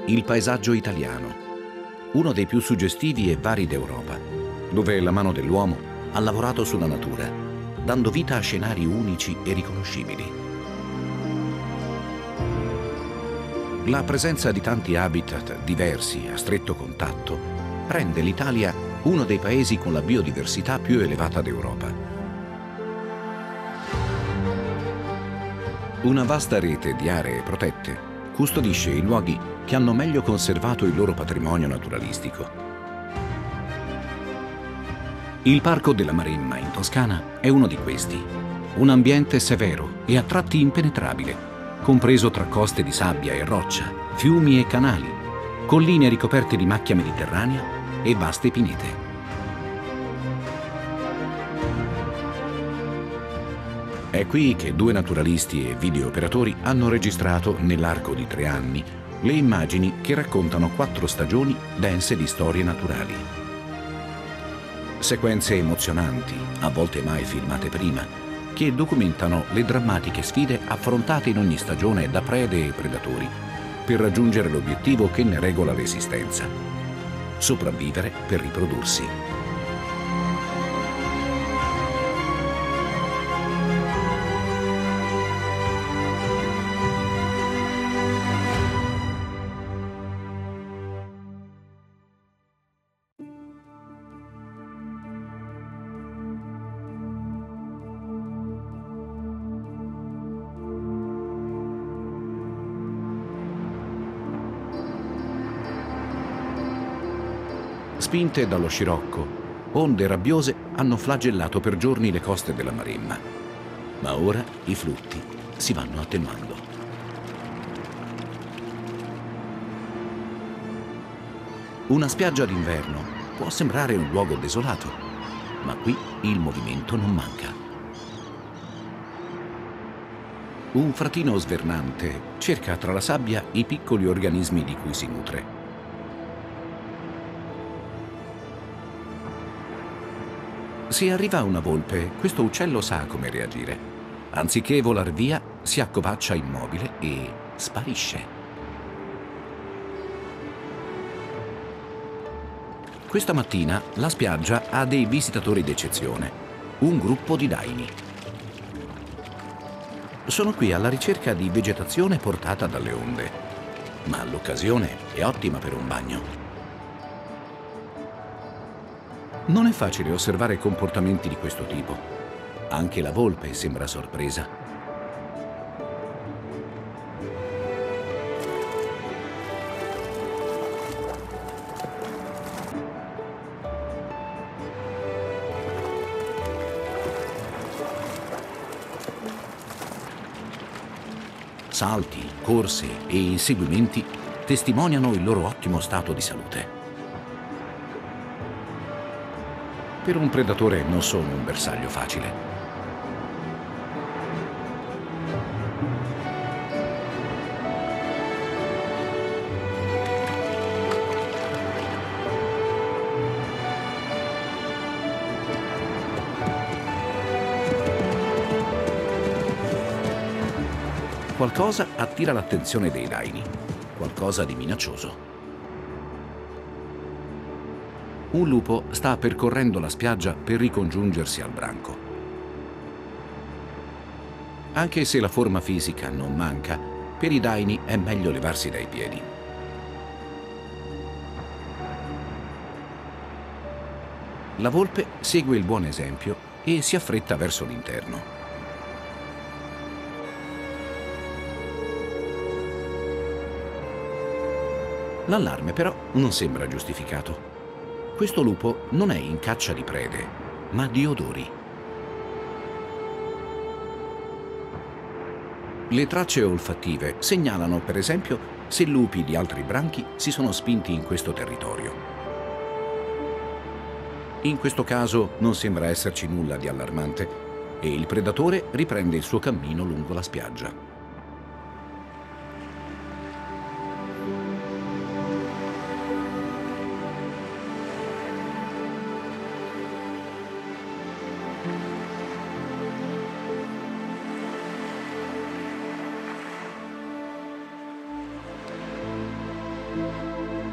il paesaggio italiano, uno dei più suggestivi e vari d'Europa, dove la mano dell'uomo ha lavorato sulla natura, dando vita a scenari unici e riconoscibili. La presenza di tanti habitat diversi a stretto contatto rende l'Italia uno dei paesi con la biodiversità più elevata d'Europa. Una vasta rete di aree protette custodisce i luoghi che hanno meglio conservato il loro patrimonio naturalistico. Il Parco della Maremma in Toscana è uno di questi. Un ambiente severo e a tratti impenetrabile, compreso tra coste di sabbia e roccia, fiumi e canali, colline ricoperte di macchia mediterranea e vaste pinete. È qui che due naturalisti e videooperatori hanno registrato, nell'arco di 3 anni, le immagini che raccontano 4 stagioni dense di storie naturali. Sequenze emozionanti, a volte mai filmate prima, che documentano le drammatiche sfide affrontate in ogni stagione da prede e predatori per raggiungere l'obiettivo che ne regola l'esistenza: sopravvivere per riprodursi. Spinte dallo scirocco, onde rabbiose hanno flagellato per giorni le coste della Maremma, ma ora i flutti si vanno attenuando. Una spiaggia d'inverno può sembrare un luogo desolato, ma qui il movimento non manca. Un fratino svernante cerca tra la sabbia i piccoli organismi di cui si nutre. Se arriva una volpe, questo uccello sa come reagire. Anziché volar via, si accovaccia immobile e sparisce. Questa mattina la spiaggia ha dei visitatori d'eccezione, un gruppo di daini. Sono qui alla ricerca di vegetazione portata dalle onde, ma l'occasione è ottima per un bagno. Non è facile osservare comportamenti di questo tipo. Anche la volpe sembra sorpresa. Salti, corse e inseguimenti testimoniano il loro ottimo stato di salute. Per un predatore non sono un bersaglio facile. Qualcosa attira l'attenzione dei daini, qualcosa di minaccioso. Un lupo sta percorrendo la spiaggia per ricongiungersi al branco. Anche se la forma fisica non manca, per i daini è meglio levarsi dai piedi. La volpe segue il buon esempio e si affretta verso l'interno. L'allarme però non sembra giustificato. Questo lupo non è in caccia di prede, ma di odori. Le tracce olfattive segnalano, per esempio, se lupi di altri branchi si sono spinti in questo territorio. In questo caso non sembra esserci nulla di allarmante e il predatore riprende il suo cammino lungo la spiaggia.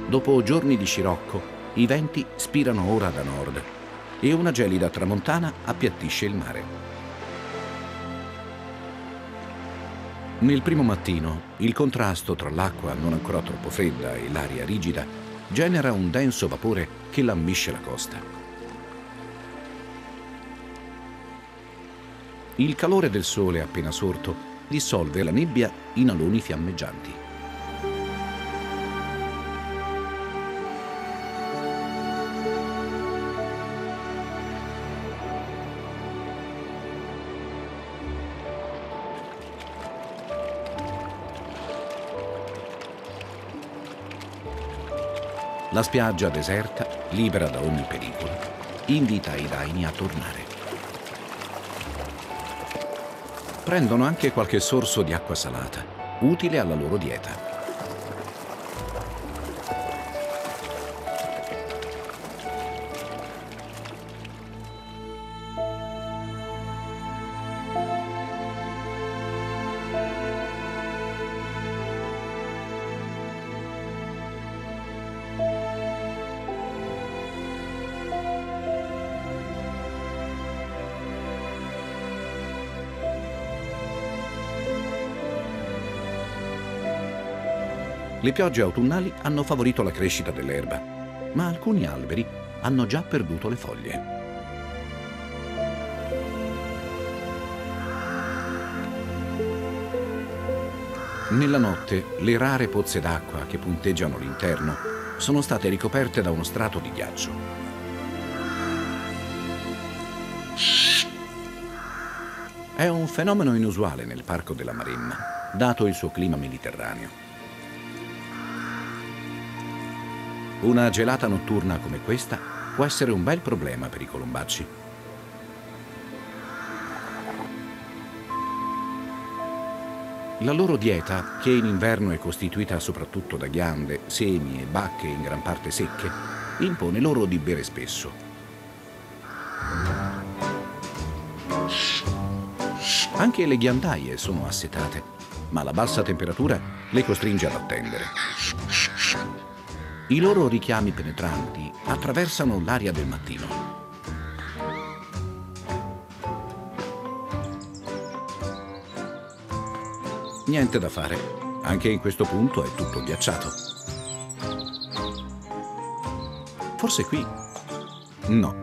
Dopo giorni di scirocco, i venti spirano ora da nord e una gelida tramontana appiattisce il mare. Nel primo mattino, il contrasto tra l'acqua non ancora troppo fredda e l'aria rigida genera un denso vapore che lambisce la costa. Il calore del sole appena sorto dissolve la nebbia in aloni fiammeggianti. La spiaggia deserta, libera da ogni pericolo, invita i daini a tornare. Prendono anche qualche sorso di acqua salata, utile alla loro dieta. Le piogge autunnali hanno favorito la crescita dell'erba, ma alcuni alberi hanno già perduto le foglie. Nella notte, le rare pozze d'acqua che punteggiano l'interno sono state ricoperte da uno strato di ghiaccio. È un fenomeno inusuale nel Parco della Maremma, dato il suo clima mediterraneo. Una gelata notturna come questa può essere un bel problema per i colombacci. La loro dieta, che in inverno è costituita soprattutto da ghiande, semi e bacche in gran parte secche, impone loro di bere spesso. Anche le ghiandaie sono assetate, ma la bassa temperatura le costringe ad attendere. I loro richiami penetranti attraversano l'aria del mattino. Niente da fare, anche in questo punto è tutto ghiacciato. Forse qui? No.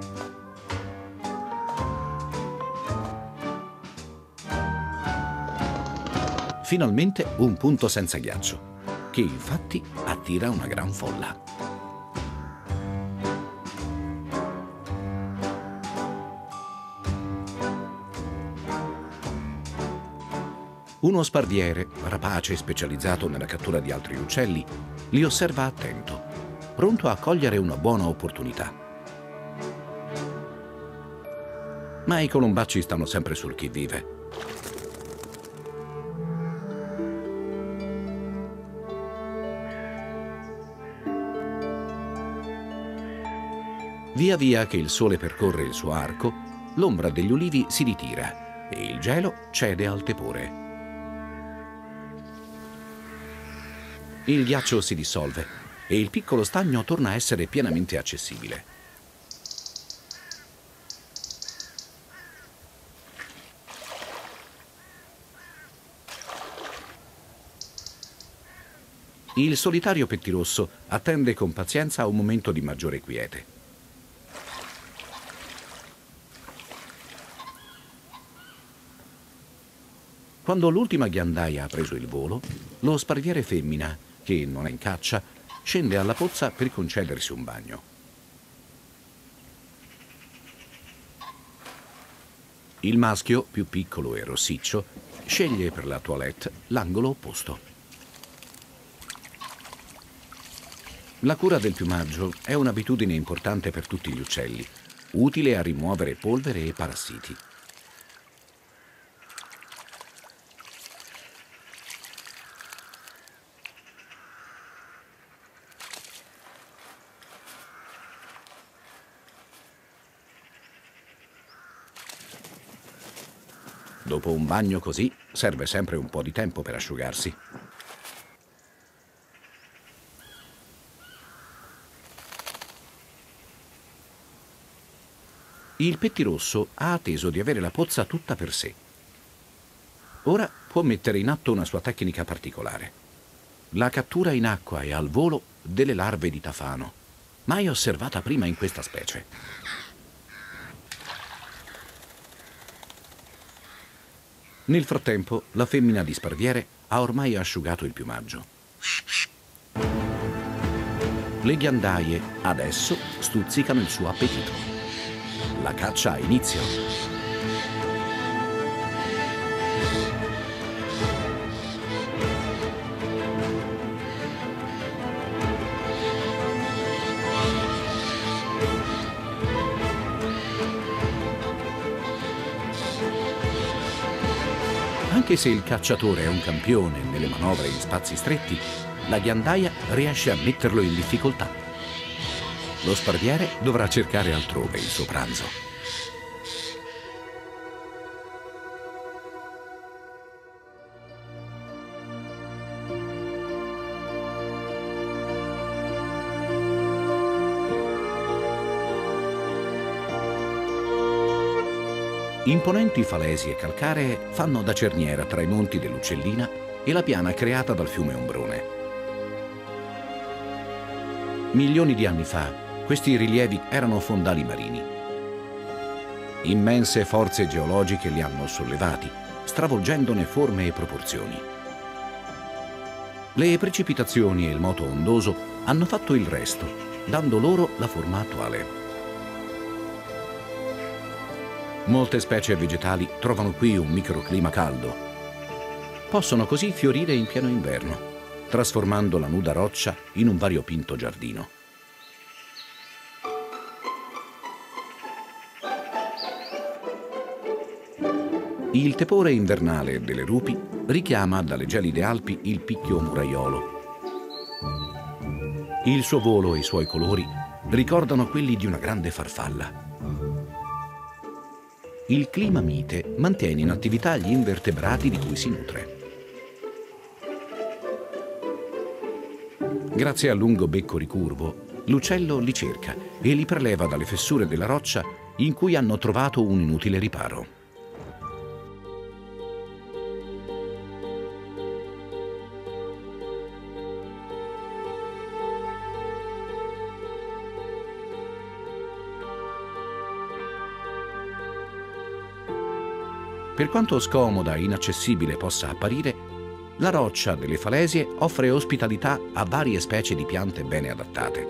Finalmente un punto senza ghiaccio, che infatti attira una gran folla. Uno sparviere, rapace specializzato nella cattura di altri uccelli, li osserva attento, pronto a cogliere una buona opportunità. Ma i colombacci stanno sempre sul chi vive. Via via che il sole percorre il suo arco, l'ombra degli ulivi si ritira e il gelo cede al tepore. Il ghiaccio si dissolve e il piccolo stagno torna a essere pienamente accessibile. Il solitario pettirosso attende con pazienza un momento di maggiore quiete. Quando l'ultima ghiandaia ha preso il volo, lo sparviere femmina, che non è in caccia, scende alla pozza per concedersi un bagno. Il maschio, più piccolo e rossiccio, sceglie per la toilette l'angolo opposto. La cura del piumaggio è un'abitudine importante per tutti gli uccelli, utile a rimuovere polvere e parassiti. Dopo un bagno così serve sempre un po' di tempo per asciugarsi. Il pettirosso ha atteso di avere la pozza tutta per sé. Ora può mettere in atto una sua tecnica particolare: la cattura in acqua e al volo delle larve di tafano, mai osservata prima in questa specie. Nel frattempo, la femmina di sparviere ha ormai asciugato il piumaggio. Le ghiandaie adesso stuzzicano il suo appetito. La caccia ha inizio. Anche se il cacciatore è un campione nelle manovre in spazi stretti, la ghiandaia riesce a metterlo in difficoltà. Lo sparviere dovrà cercare altrove il suo pranzo. Imponenti falesie calcaree fanno da cerniera tra i monti dell'Uccellina e la piana creata dal fiume Ombrone. Milioni di anni fa, questi rilievi erano fondali marini. Immense forze geologiche li hanno sollevati, stravolgendone forme e proporzioni. Le precipitazioni e il moto ondoso hanno fatto il resto, dando loro la forma attuale. Molte specie vegetali trovano qui un microclima caldo. Possono così fiorire in pieno inverno, trasformando la nuda roccia in un variopinto giardino. Il tepore invernale delle rupi richiama dalle gelide Alpi il picchio muraiolo. Il suo volo e i suoi colori ricordano quelli di una grande farfalla. Il clima mite mantiene in attività gli invertebrati di cui si nutre. Grazie al lungo becco ricurvo, l'uccello li cerca e li preleva dalle fessure della roccia in cui hanno trovato un inutile riparo. Per quanto scomoda e inaccessibile possa apparire, la roccia delle falesie offre ospitalità a varie specie di piante bene adattate.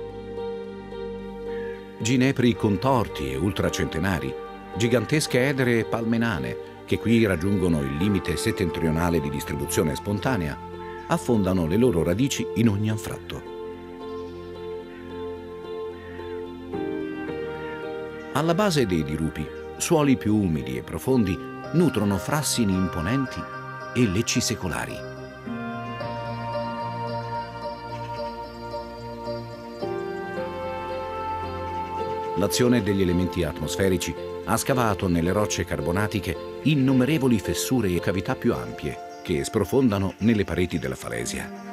Ginepri contorti e ultracentenari, gigantesche edere e palme nane, che qui raggiungono il limite settentrionale di distribuzione spontanea, affondano le loro radici in ogni anfratto. Alla base dei dirupi, suoli più umidi e profondi nutrono frassini imponenti e lecci secolari. L'azione degli elementi atmosferici ha scavato nelle rocce carbonatiche innumerevoli fessure e cavità più ampie che sprofondano nelle pareti della falesia.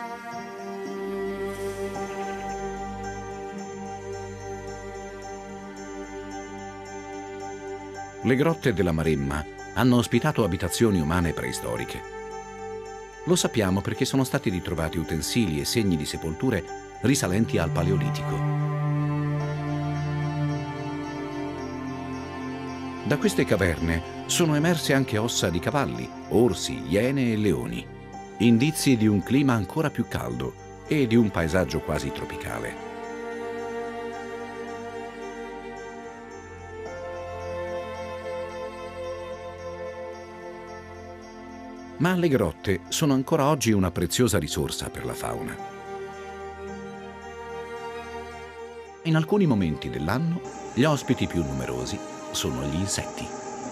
Le grotte della Maremma hanno ospitato abitazioni umane preistoriche. Lo sappiamo perché sono stati ritrovati utensili e segni di sepolture risalenti al Paleolitico. Da queste caverne sono emerse anche ossa di cavalli, orsi, iene e leoni, indizi di un clima ancora più caldo e di un paesaggio quasi tropicale. Ma le grotte sono ancora oggi una preziosa risorsa per la fauna. In alcuni momenti dell'anno, gli ospiti più numerosi sono gli insetti.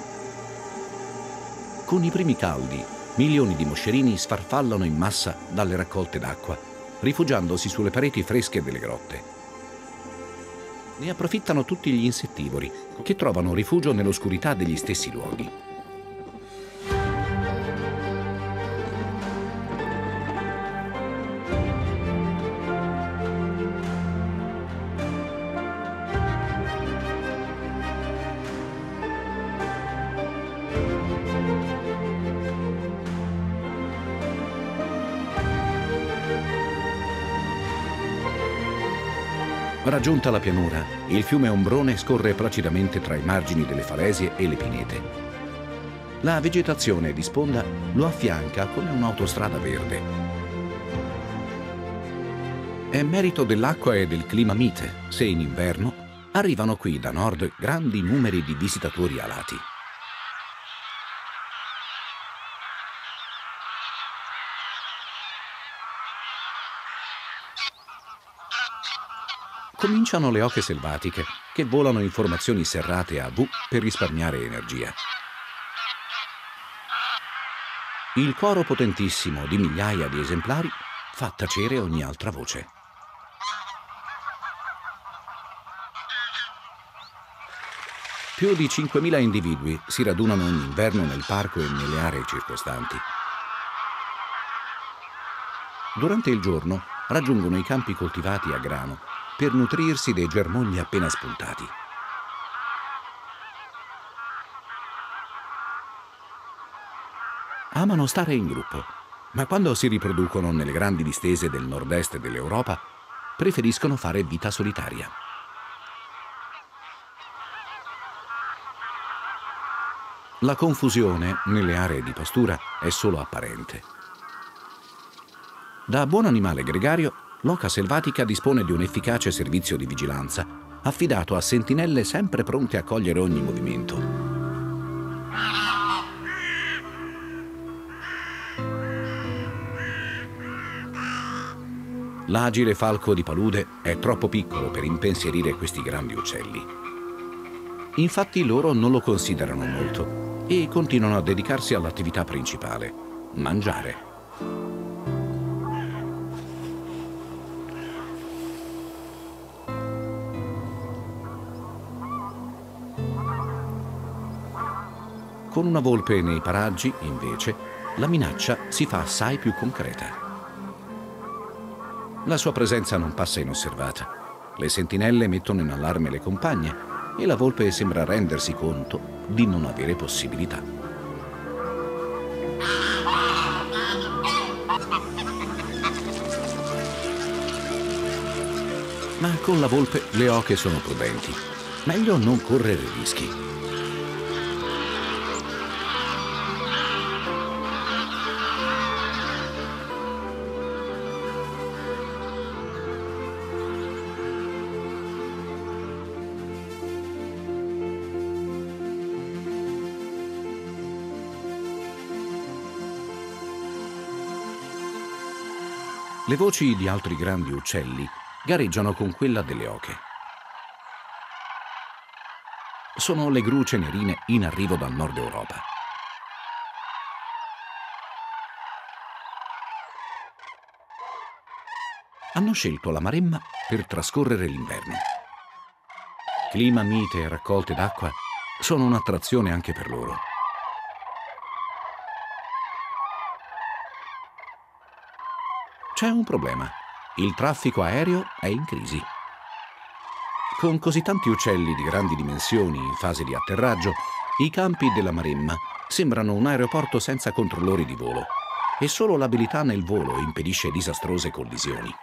Con i primi caldi, milioni di moscerini sfarfallano in massa dalle raccolte d'acqua, rifugiandosi sulle pareti fresche delle grotte. Ne approfittano tutti gli insettivori, che trovano rifugio nell'oscurità degli stessi luoghi. Raggiunta la pianura, il fiume Ombrone scorre placidamente tra i margini delle falesie e le pinete. La vegetazione di sponda lo affianca come un'autostrada verde. È merito dell'acqua e del clima mite se in inverno arrivano qui da nord grandi numeri di visitatori alati. Cominciano le oche selvatiche, che volano in formazioni serrate a V per risparmiare energia. Il coro potentissimo di migliaia di esemplari fa tacere ogni altra voce. Più di 5.000 individui si radunano ogni inverno nel parco e nelle aree circostanti. Durante il giorno raggiungono i campi coltivati a grano per nutrirsi dei germogli appena spuntati. Amano stare in gruppo, ma quando si riproducono nelle grandi distese del nord-est dell'Europa, preferiscono fare vita solitaria. La confusione nelle aree di pastura è solo apparente. Da buon animale gregario, l'oca selvatica dispone di un efficace servizio di vigilanza, affidato a sentinelle sempre pronte a cogliere ogni movimento. L'agile falco di palude è troppo piccolo per impensierire questi grandi uccelli. Infatti loro non lo considerano molto e continuano a dedicarsi all'attività principale, mangiare. Con una volpe nei paraggi, invece, la minaccia si fa assai più concreta. La sua presenza non passa inosservata. Le sentinelle mettono in allarme le compagne e la volpe sembra rendersi conto di non avere possibilità. Ma con la volpe le oche sono prudenti. Meglio non correre rischi. Le voci di altri grandi uccelli gareggiano con quella delle oche. Sono le gru cenerine in arrivo dal nord Europa. Hanno scelto la Maremma per trascorrere l'inverno. Clima mite e raccolte d'acqua sono un'attrazione anche per loro. C'è un problema. Il traffico aereo è in crisi. Con così tanti uccelli di grandi dimensioni in fase di atterraggio, i campi della Maremma sembrano un aeroporto senza controllori di volo e solo l'abilità nel volo impedisce disastrose collisioni.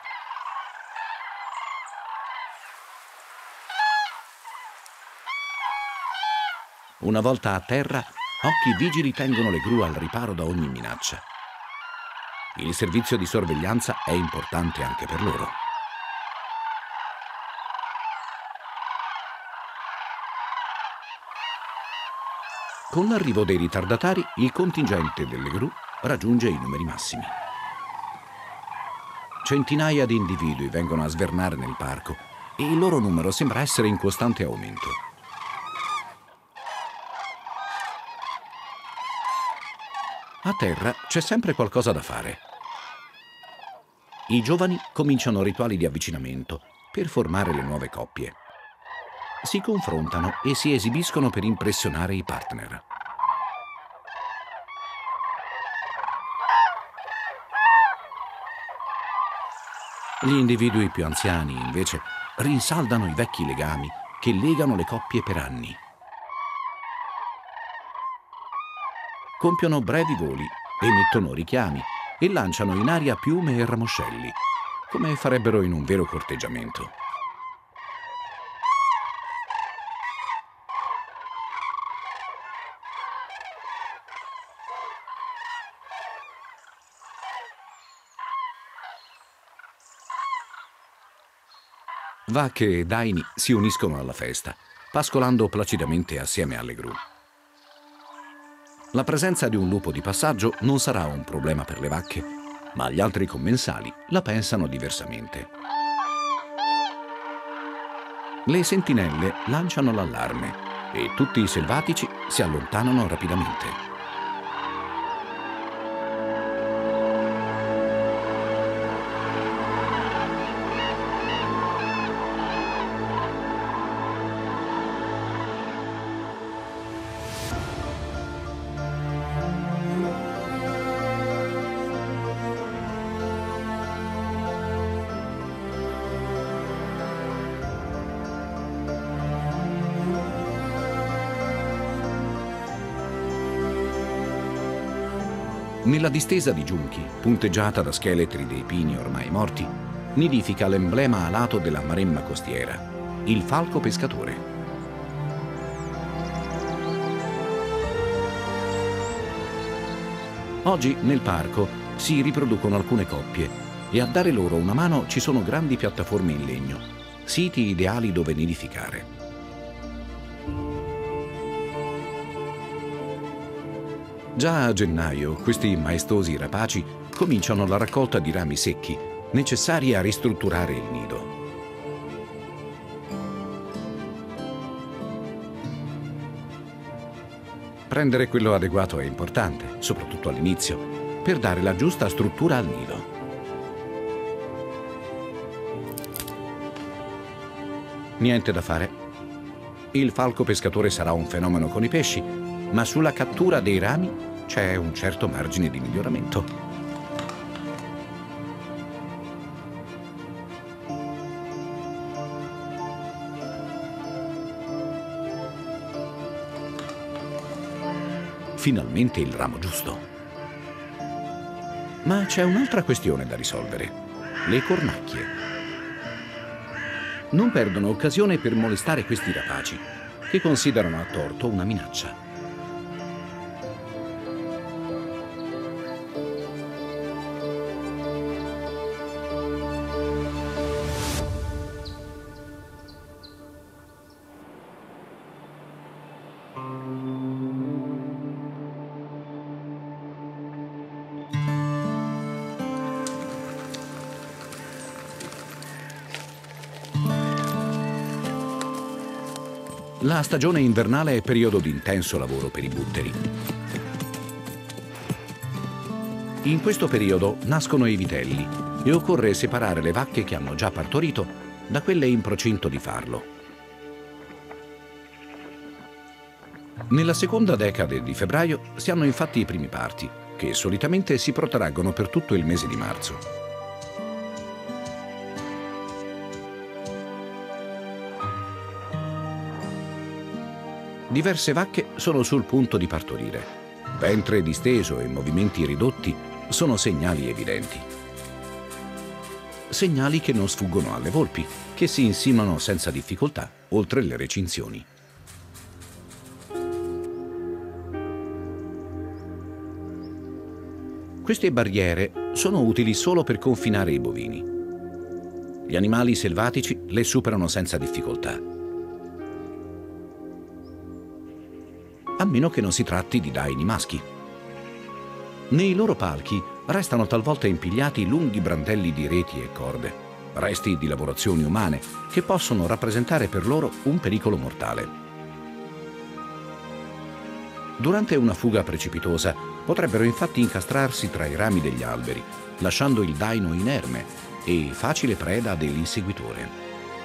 Una volta a terra, occhi vigili tengono le gru al riparo da ogni minaccia. Il servizio di sorveglianza è importante anche per loro. Con l'arrivo dei ritardatari, il contingente delle gru raggiunge i numeri massimi. Centinaia di individui vengono a svernare nel parco e il loro numero sembra essere in costante aumento. A terra c'è sempre qualcosa da fare. I giovani cominciano rituali di avvicinamento per formare le nuove coppie. Si confrontano e si esibiscono per impressionare i partner. Gli individui più anziani, invece, rinsaldano i vecchi legami che legano le coppie per anni. Compiono brevi voli, emettono richiami e lanciano in aria piume e ramoscelli, come farebbero in un vero corteggiamento. Vacche e daini si uniscono alla festa, pascolando placidamente assieme alle gru. La presenza di un lupo di passaggio non sarà un problema per le vacche, ma gli altri commensali la pensano diversamente. Le sentinelle lanciano l'allarme e tutti i selvatici si allontanano rapidamente. Nella distesa di giunchi, punteggiata da scheletri dei pini ormai morti, nidifica l'emblema alato della Maremma costiera, il falco pescatore. Oggi nel parco si riproducono alcune coppie e a dare loro una mano ci sono grandi piattaforme in legno, siti ideali dove nidificare. Già a gennaio questi maestosi rapaci cominciano la raccolta di rami secchi necessari a ristrutturare il nido. Prendere quello adeguato è importante, soprattutto all'inizio, per dare la giusta struttura al nido. Niente da fare. Il falco pescatore sarà un fenomeno con i pesci, ma sulla cattura dei rami c'è un certo margine di miglioramento. Finalmente il ramo giusto. Ma c'è un'altra questione da risolvere: le cornacchie. Non perdono occasione per molestare questi rapaci, che considerano a torto una minaccia. La stagione invernale è periodo di intenso lavoro per i butteri. In questo periodo nascono i vitelli e occorre separare le vacche che hanno già partorito da quelle in procinto di farlo. Nella seconda decade di febbraio si hanno infatti i primi parti, che solitamente si protraggono per tutto il mese di marzo. Diverse vacche sono sul punto di partorire. Ventre disteso e movimenti ridotti sono segnali evidenti. Segnali che non sfuggono alle volpi, che si insinuano senza difficoltà oltre le recinzioni. Queste barriere sono utili solo per confinare i bovini. Gli animali selvatici le superano senza difficoltà, a meno che non si tratti di daini maschi. Nei loro palchi restano talvolta impigliati lunghi brandelli di reti e corde, resti di lavorazioni umane che possono rappresentare per loro un pericolo mortale. Durante una fuga precipitosa potrebbero infatti incastrarsi tra i rami degli alberi, lasciando il daino inerme e facile preda dell'inseguitore.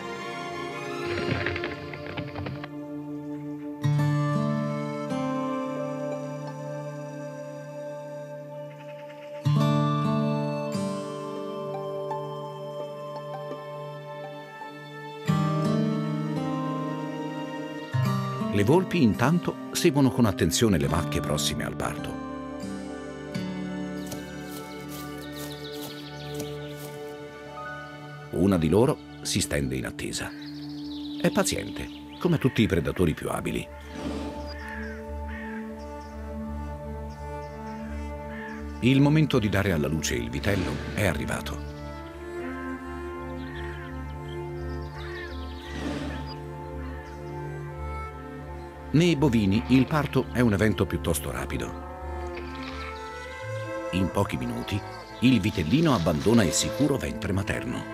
Le volpi intanto seguono con attenzione le vacche prossime al parto. Una di loro si stende in attesa. È paziente, come tutti i predatori più abili. Il momento di dare alla luce il vitello è arrivato. Nei bovini il parto è un evento piuttosto rapido. In pochi minuti il vitellino abbandona il sicuro ventre materno.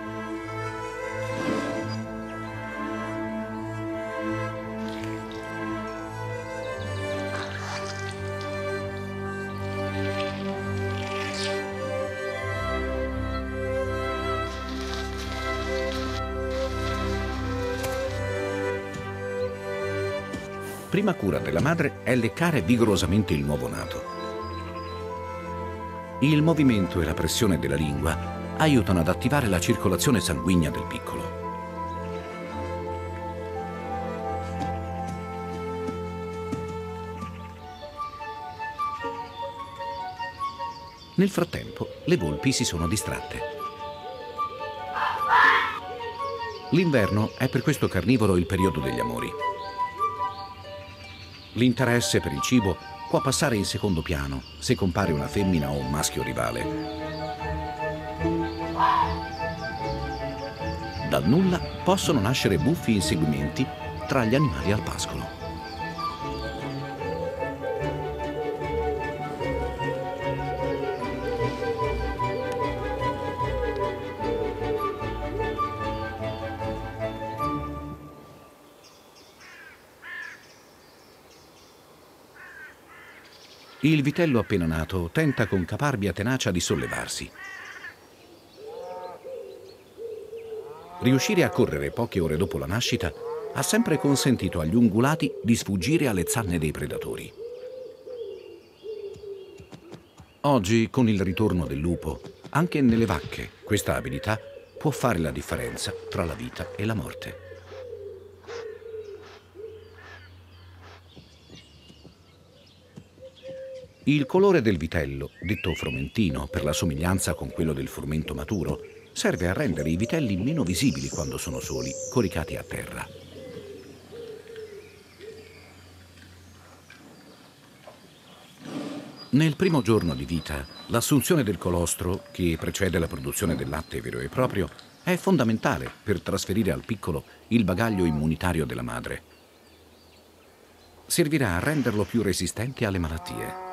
Prima cura della madre è leccare vigorosamente il nuovo nato. Il movimento e la pressione della lingua aiutano ad attivare la circolazione sanguigna del piccolo. Nel frattempo, le volpi si sono distratte. L'inverno è per questo carnivoro il periodo degli amori. L'interesse per il cibo può passare in secondo piano se compare una femmina o un maschio rivale. Dal nulla possono nascere buffi inseguimenti tra gli animali al pascolo. Il vitello appena nato tenta con caparbia tenacia di sollevarsi. Riuscire a correre poche ore dopo la nascita ha sempre consentito agli ungulati di sfuggire alle zanne dei predatori. Oggi, con il ritorno del lupo, anche nelle vacche questa abilità può fare la differenza tra la vita e la morte. Il colore del vitello, detto fromentino per la somiglianza con quello del frumento maturo, serve a rendere i vitelli meno visibili quando sono soli, coricati a terra. Nel primo giorno di vita, l'assunzione del colostro, che precede la produzione del latte vero e proprio, è fondamentale per trasferire al piccolo il bagaglio immunitario della madre. Servirà a renderlo più resistente alle malattie.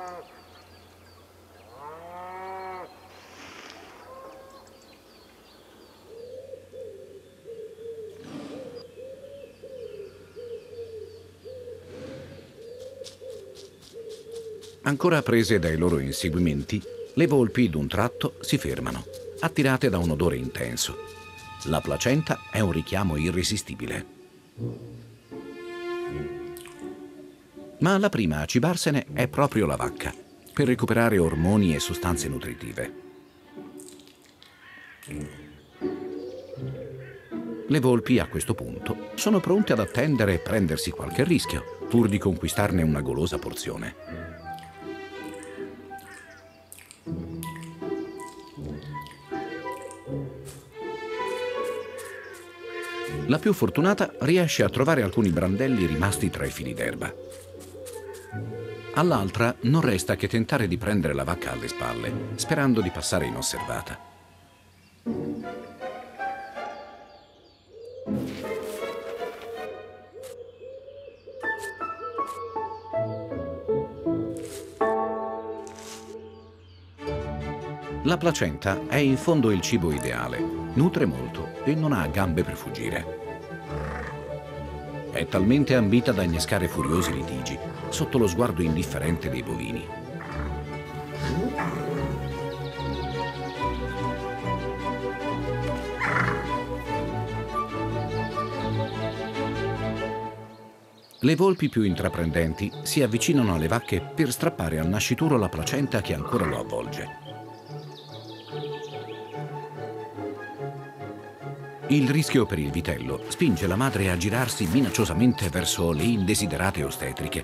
Ancora prese dai loro inseguimenti, le volpi d'un tratto si fermano, attirate da un odore intenso. La placenta è un richiamo irresistibile. Ma la prima a cibarsene è proprio la vacca, per recuperare ormoni e sostanze nutritive. Le volpi a questo punto sono pronte ad attendere e prendersi qualche rischio, pur di conquistarne una golosa porzione. La più fortunata riesce a trovare alcuni brandelli rimasti tra i fili d'erba. All'altra non resta che tentare di prendere la vacca alle spalle, sperando di passare inosservata. La placenta è in fondo il cibo ideale, nutre molto e non ha gambe per fuggire. È talmente ambita da innescare furiosi litigi sotto lo sguardo indifferente dei bovini. Le volpi più intraprendenti si avvicinano alle vacche per strappare al nascituro la placenta che ancora lo avvolge. Il rischio per il vitello spinge la madre a girarsi minacciosamente verso le indesiderate ostetriche.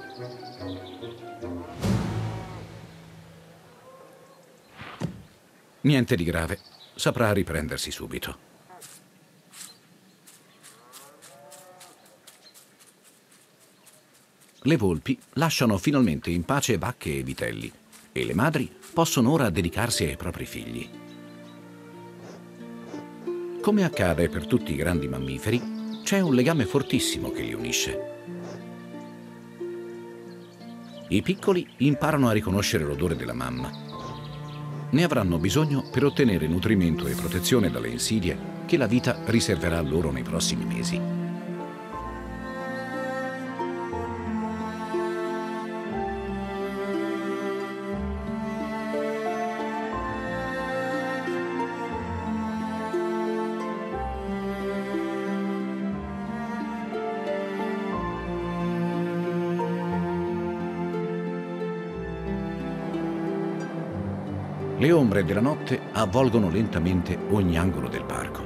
Niente di grave, saprà riprendersi subito. Le volpi lasciano finalmente in pace vacche e vitelli e le madri possono ora dedicarsi ai propri figli. Come accade per tutti i grandi mammiferi, c'è un legame fortissimo che li unisce. I piccoli imparano a riconoscere l'odore della mamma. Ne avranno bisogno per ottenere nutrimento e protezione dalle insidie che la vita riserverà loro nei prossimi mesi. Le ombre della notte avvolgono lentamente ogni angolo del parco.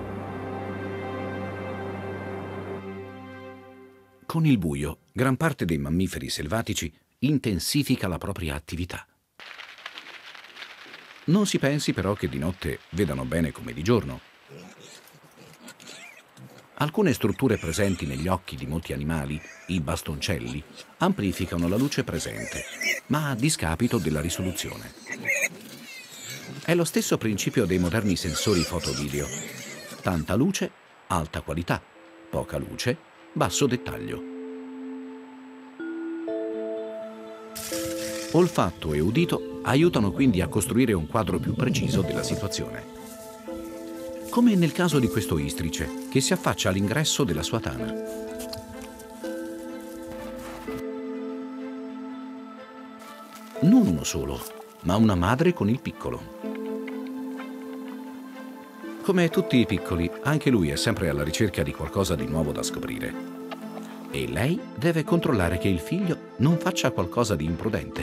Con il buio, gran parte dei mammiferi selvatici intensifica la propria attività. Non si pensi però che di notte vedano bene come di giorno. Alcune strutture presenti negli occhi di molti animali, i bastoncelli, amplificano la luce presente, ma a discapito della risoluzione. È lo stesso principio dei moderni sensori foto-video. Tanta luce, alta qualità. Poca luce, basso dettaglio. Olfatto e udito aiutano quindi a costruire un quadro più preciso della situazione. Come nel caso di questo istrice, che si affaccia all'ingresso della sua tana. Non uno solo, ma una madre con il piccolo. Come tutti i piccoli, anche lui è sempre alla ricerca di qualcosa di nuovo da scoprire. E lei deve controllare che il figlio non faccia qualcosa di imprudente.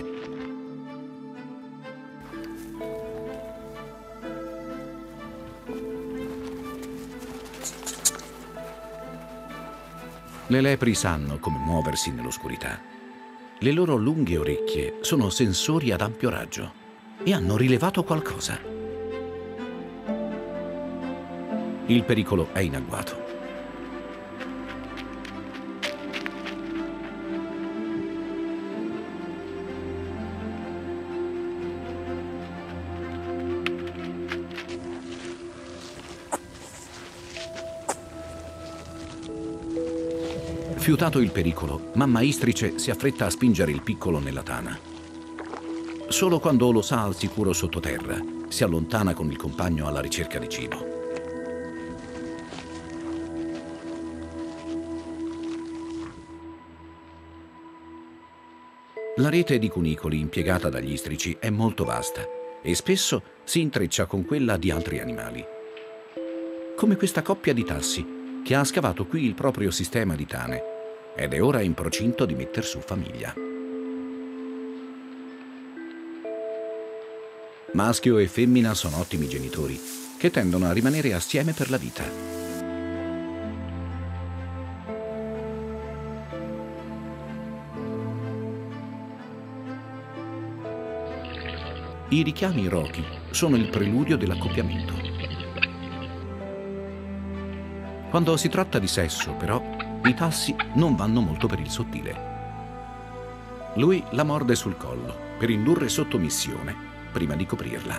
Le lepri sanno come muoversi nell'oscurità. Le loro lunghe orecchie sono sensori ad ampio raggio e hanno rilevato qualcosa. Il pericolo è in agguato. Fiutato il pericolo, mamma istrice si affretta a spingere il piccolo nella tana. Solo quando lo sa al sicuro sottoterra, si allontana con il compagno alla ricerca di cibo. La rete di cunicoli impiegata dagli istrici è molto vasta e spesso si intreccia con quella di altri animali. Come questa coppia di tassi che ha scavato qui il proprio sistema di tane ed è ora in procinto di metter su famiglia. Maschio e femmina sono ottimi genitori che tendono a rimanere assieme per la vita. I richiami rochi sono il preludio dell'accoppiamento. Quando si tratta di sesso, però, i tassi non vanno molto per il sottile. Lui la morde sul collo per indurre sottomissione prima di coprirla.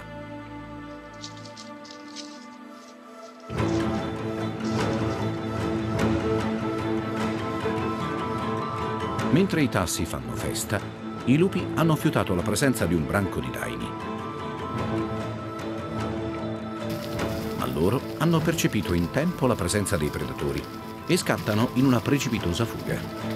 Mentre i tassi fanno festa, i lupi hanno fiutato la presenza di un branco di daini. Ma loro hanno percepito in tempo la presenza dei predatori e scattano in una precipitosa fuga.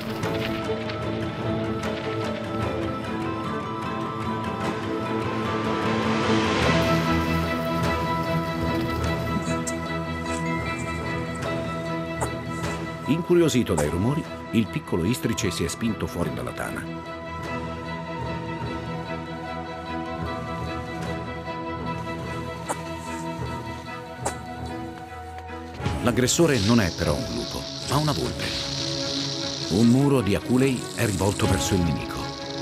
Incuriosito dai rumori, il piccolo istrice si è spinto fuori dalla tana. L'aggressore non è però un lupo, ma una volpe. Un muro di aculei è rivolto verso il nemico.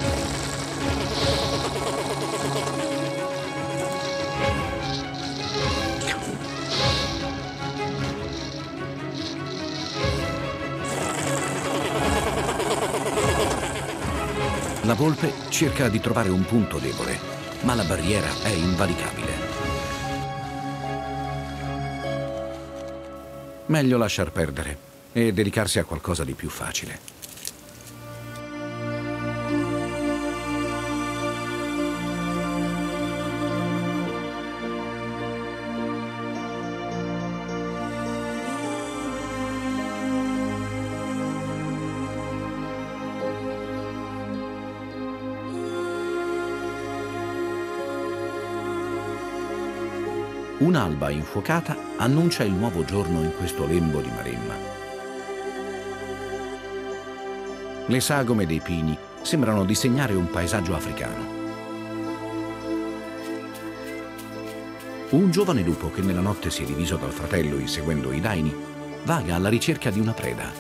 La volpe cerca di trovare un punto debole, ma la barriera è invalicabile. Meglio lasciar perdere e dedicarsi a qualcosa di più facile. Un'alba infuocata annuncia il nuovo giorno in questo lembo di Maremma. Le sagome dei pini sembrano disegnare un paesaggio africano. Un giovane lupo che nella notte si è diviso dal fratello inseguendo i daini vaga alla ricerca di una preda.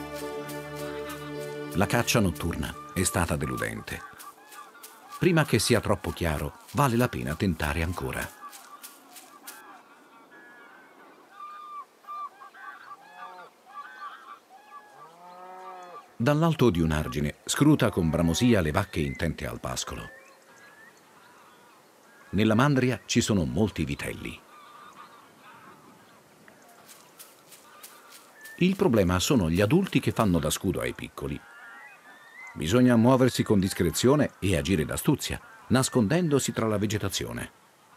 La caccia notturna è stata deludente. Prima che sia troppo chiaro, vale la pena tentare ancora. Dall'alto di un argine scruta con bramosia le vacche intente al pascolo. Nella mandria ci sono molti vitelli. Il problema sono gli adulti che fanno da scudo ai piccoli. Bisogna muoversi con discrezione e agire d'astuzia, nascondendosi tra la vegetazione.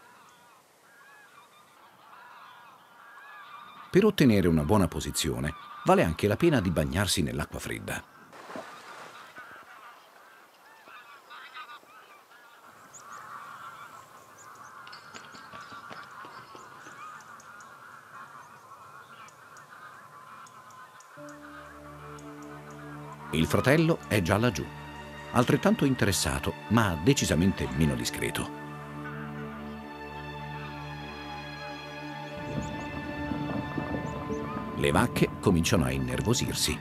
Per ottenere una buona posizione, vale anche la pena di bagnarsi nell'acqua fredda. Il fratello è già laggiù, altrettanto interessato, ma decisamente meno discreto. Le vacche cominciano a innervosirsi.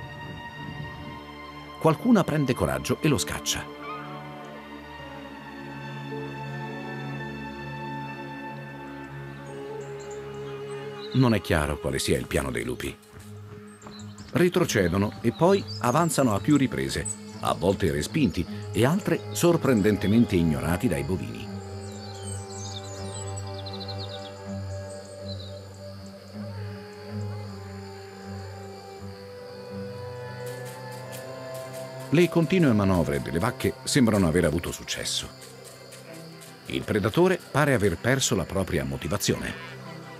Qualcuna prende coraggio e lo scaccia. Non è chiaro quale sia il piano dei lupi. Retrocedono e poi avanzano a più riprese, a volte respinti e altre sorprendentemente ignorati dai bovini. Le continue manovre delle vacche sembrano aver avuto successo. Il predatore pare aver perso la propria motivazione.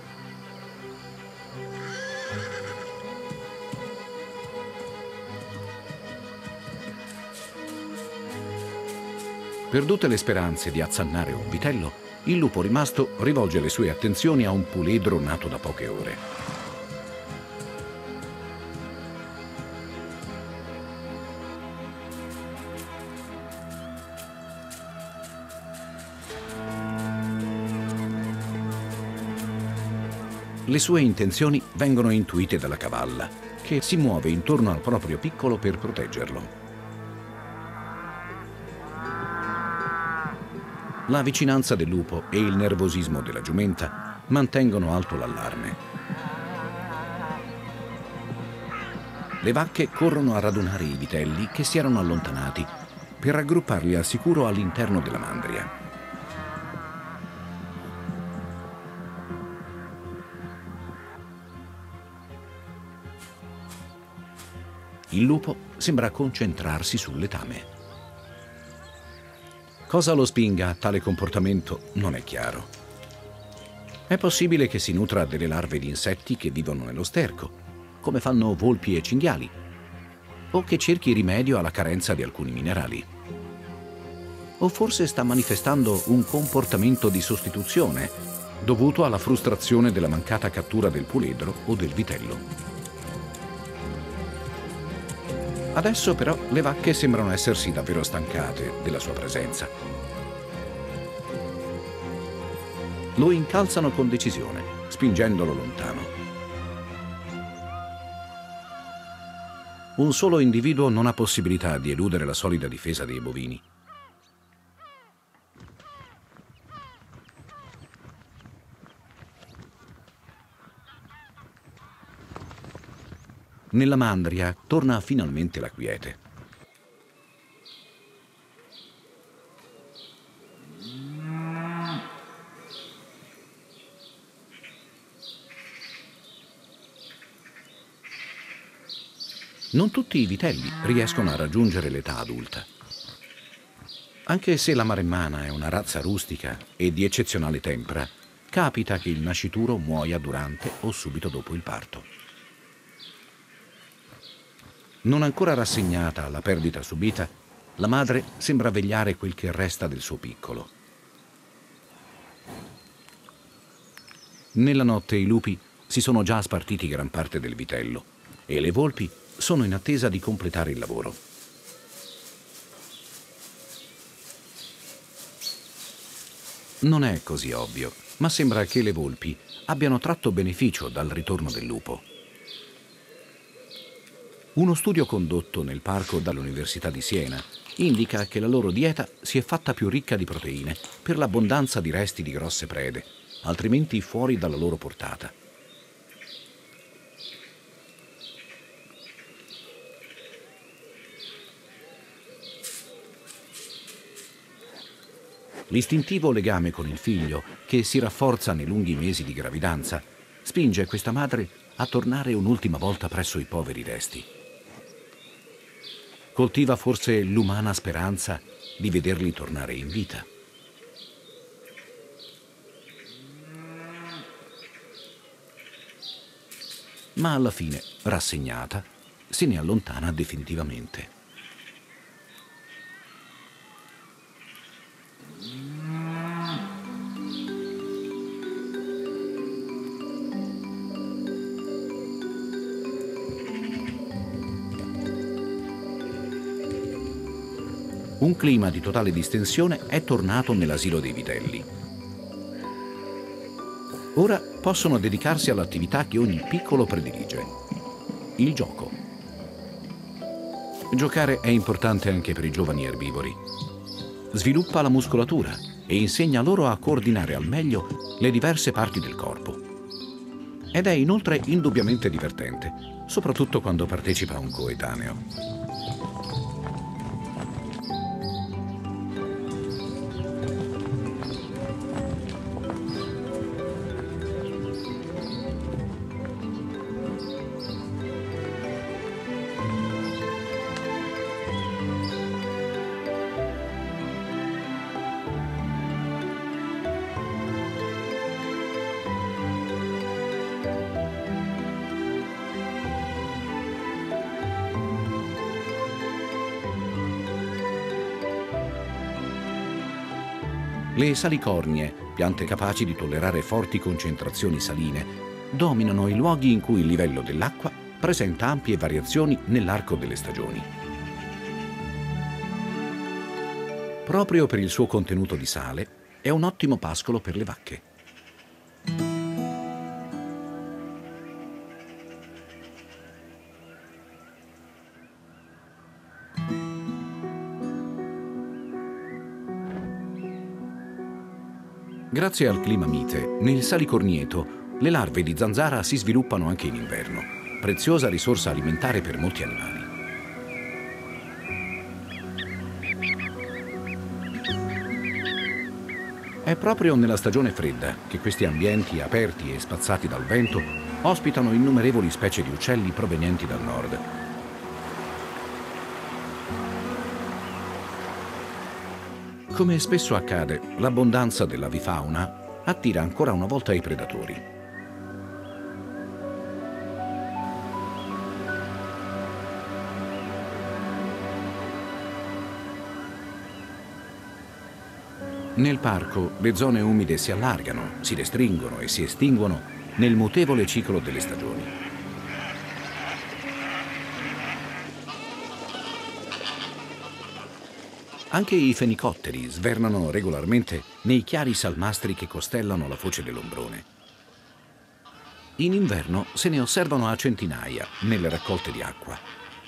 Perdute le speranze di azzannare un vitello, il lupo rimasto rivolge le sue attenzioni a un puledro nato da poche ore. Le sue intenzioni vengono intuite dalla cavalla, che si muove intorno al proprio piccolo per proteggerlo. La vicinanza del lupo e il nervosismo della giumenta mantengono alto l'allarme. Le vacche corrono a radunare i vitelli che si erano allontanati per raggrupparli al sicuro all'interno della mandria. Il lupo sembra concentrarsi sul letame. Cosa lo spinga a tale comportamento non è chiaro. È possibile che si nutra delle larve di insetti che vivono nello sterco, come fanno volpi e cinghiali, o che cerchi rimedio alla carenza di alcuni minerali. O forse sta manifestando un comportamento di sostituzione dovuto alla frustrazione della mancata cattura del puledro o del vitello. Adesso però le vacche sembrano essersi davvero stancate della sua presenza. Lo incalzano con decisione, spingendolo lontano. Un solo individuo non ha possibilità di eludere la solida difesa dei bovini. Nella mandria torna finalmente la quiete. Non tutti i vitelli riescono a raggiungere l'età adulta. Anche se la maremmana è una razza rustica e di eccezionale tempra, capita che il nascituro muoia durante o subito dopo il parto. Non ancora rassegnata alla perdita subita, la madre sembra vegliare quel che resta del suo piccolo. Nella notte i lupi si sono già spartiti gran parte del vitello e le volpi sono in attesa di completare il lavoro. Non è così ovvio, ma sembra che le volpi abbiano tratto beneficio dal ritorno del lupo. Uno studio condotto nel parco dall'Università di Siena indica che la loro dieta si è fatta più ricca di proteine per l'abbondanza di resti di grosse prede, altrimenti fuori dalla loro portata. L'istintivo legame con il figlio, che si rafforza nei lunghi mesi di gravidanza, spinge questa madre a tornare un'ultima volta presso i poveri resti. Coltiva forse l'umana speranza di vederli tornare in vita. Ma alla fine, rassegnata, se ne allontana definitivamente. Un clima di totale distensione è tornato nell'asilo dei vitelli. Ora possono dedicarsi all'attività che ogni piccolo predilige: il gioco. Giocare è importante anche per i giovani erbivori. Sviluppa la muscolatura e insegna loro a coordinare al meglio le diverse parti del corpo. Ed è inoltre indubbiamente divertente, soprattutto quando partecipa a un coetaneo. Le salicornie, piante capaci di tollerare forti concentrazioni saline, dominano i luoghi in cui il livello dell'acqua presenta ampie variazioni nell'arco delle stagioni. Proprio per il suo contenuto di sale, è un ottimo pascolo per le vacche. Grazie al clima mite, nel salicornieto le larve di zanzara si sviluppano anche in inverno, preziosa risorsa alimentare per molti animali. È proprio nella stagione fredda che questi ambienti aperti e spazzati dal vento ospitano innumerevoli specie di uccelli provenienti dal nord. Come spesso accade, l'abbondanza dell'avifauna attira ancora una volta i predatori. Nel parco le zone umide si allargano, si restringono e si estinguono nel mutevole ciclo delle stagioni. Anche i fenicotteri svernano regolarmente nei chiari salmastri che costellano la foce dell'Ombrone. In inverno se ne osservano a centinaia nelle raccolte di acqua.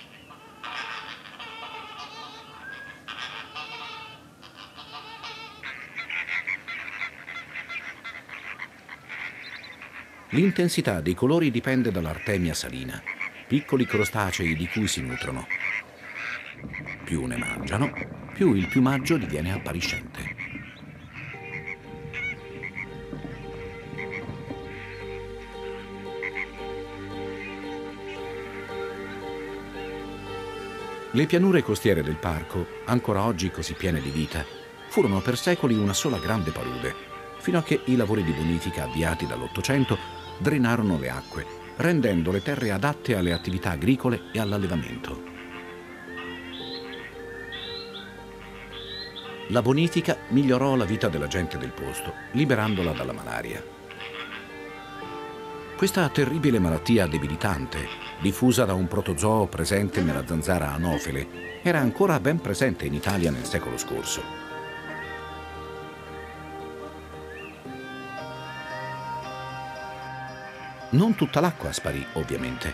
L'intensità dei colori dipende dall'artemia salina, piccoli crostacei di cui si nutrono. Più ne mangiano, più il piumaggio diviene appariscente. Le pianure costiere del parco, ancora oggi così piene di vita, furono per secoli una sola grande palude, fino a che i lavori di bonifica avviati dall'Ottocento drenarono le acque, rendendo le terre adatte alle attività agricole e all'allevamento. La bonifica migliorò la vita della gente del posto, liberandola dalla malaria. Questa terribile malattia debilitante, diffusa da un protozoo presente nella zanzara anofele, era ancora ben presente in Italia nel secolo scorso. Non tutta l'acqua sparì, ovviamente.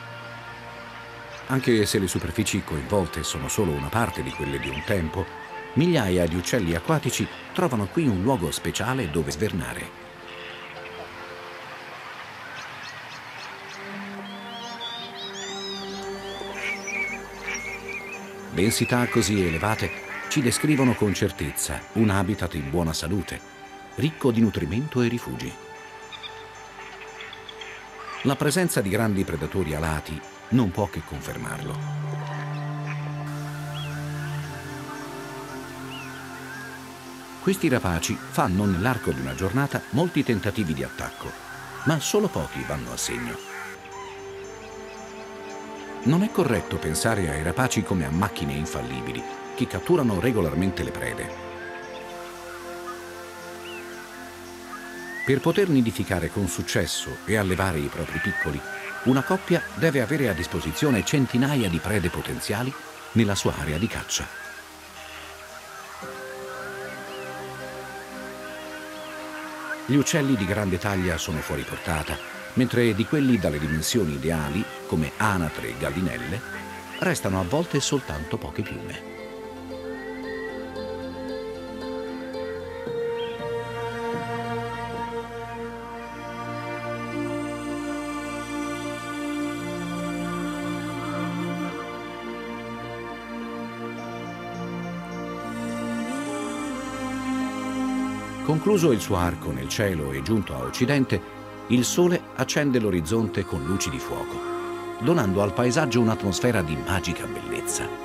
Anche se le superfici coinvolte sono solo una parte di quelle di un tempo, migliaia di uccelli acquatici trovano qui un luogo speciale dove svernare. Densità così elevate ci descrivono con certezza un habitat in buona salute, ricco di nutrimento e rifugi. La presenza di grandi predatori alati non può che confermarlo. Questi rapaci fanno nell'arco di una giornata molti tentativi di attacco, ma solo pochi vanno a segno. Non è corretto pensare ai rapaci come a macchine infallibili che catturano regolarmente le prede. Per poter nidificare con successo e allevare i propri piccoli, una coppia deve avere a disposizione centinaia di prede potenziali nella sua area di caccia. Gli uccelli di grande taglia sono fuori portata, mentre di quelli dalle dimensioni ideali, come anatre e gallinelle, restano a volte soltanto poche piume. Concluso il suo arco nel cielo e giunto a occidente, il sole accende l'orizzonte con luci di fuoco, donando al paesaggio un'atmosfera di magica bellezza.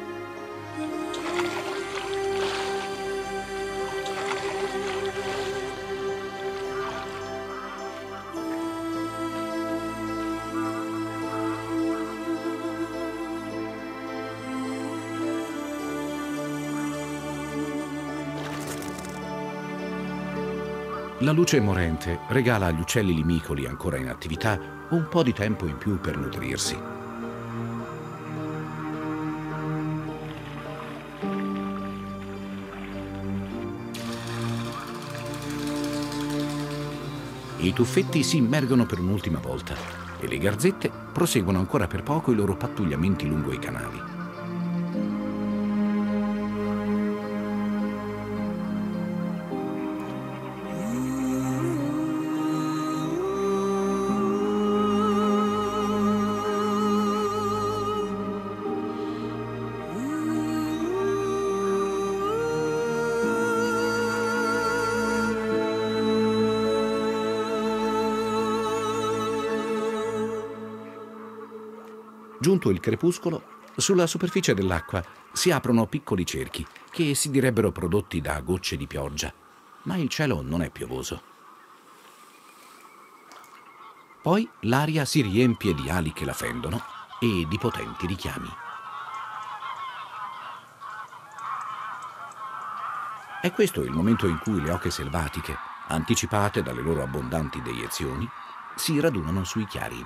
La luce morente regala agli uccelli limicoli ancora in attività un po' di tempo in più per nutrirsi. I tuffetti si immergono per un'ultima volta e le garzette proseguono ancora per poco i loro pattugliamenti lungo i canali. Giunto il crepuscolo, sulla superficie dell'acqua si aprono piccoli cerchi che si direbbero prodotti da gocce di pioggia, ma il cielo non è piovoso. Poi l'aria si riempie di ali che la fendono e di potenti richiami. È questo il momento in cui le oche selvatiche, anticipate dalle loro abbondanti deiezioni, si radunano sui chiari.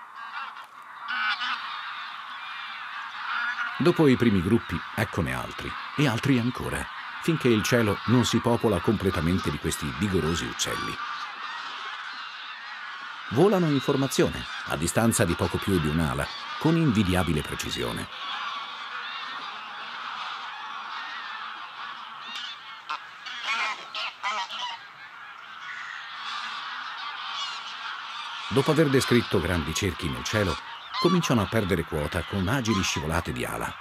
Dopo i primi gruppi, eccone altri, e altri ancora, finché il cielo non si popola completamente di questi vigorosi uccelli. Volano in formazione, a distanza di poco più di un'ala, con invidiabile precisione. Dopo aver descritto grandi cerchi nel cielo, cominciano a perdere quota con agili scivolate di ala.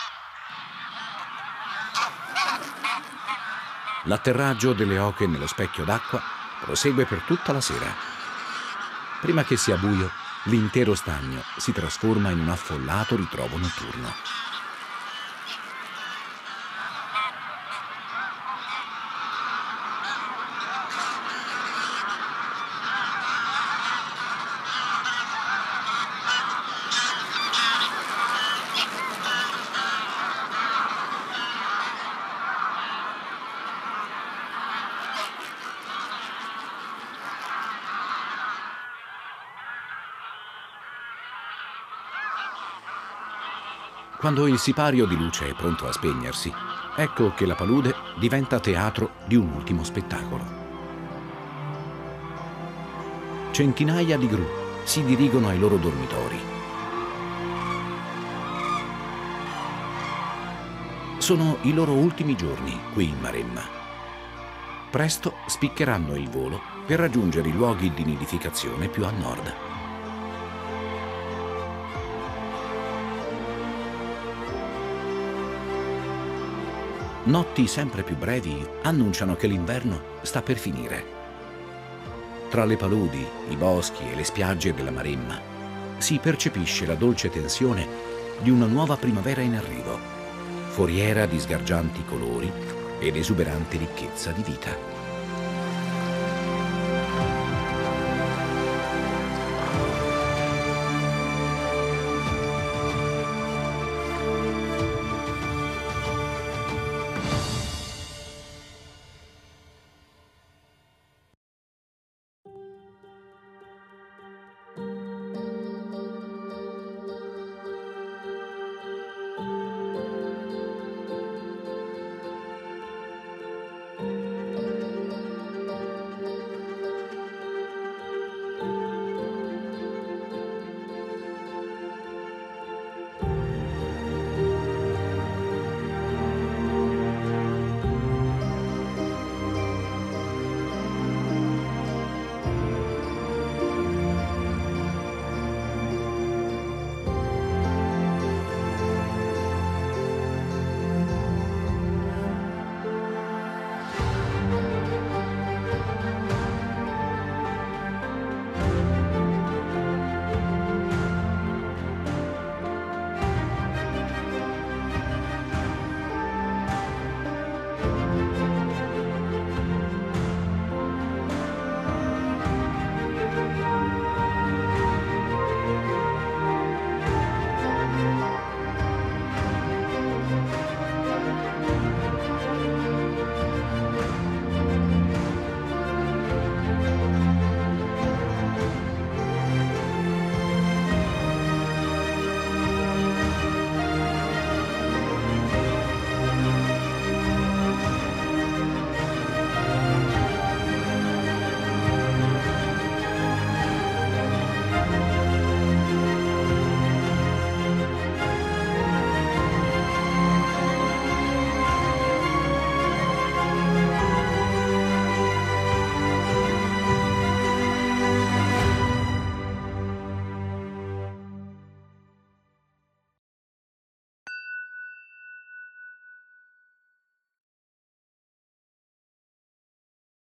L'atterraggio delle oche nello specchio d'acqua prosegue per tutta la sera. Prima che sia buio, l'intero stagno si trasforma in un affollato ritrovo notturno. Quando il sipario di luce è pronto a spegnersi, ecco che la palude diventa teatro di un ultimo spettacolo. Centinaia di gru si dirigono ai loro dormitori. Sono i loro ultimi giorni qui in Maremma. Presto spiccheranno il volo per raggiungere i luoghi di nidificazione più a nord. Notti sempre più brevi annunciano che l'inverno sta per finire. Tra le paludi, i boschi e le spiagge della Maremma si percepisce la dolce tensione di una nuova primavera in arrivo, foriera di sgargianti colori ed esuberante ricchezza di vita.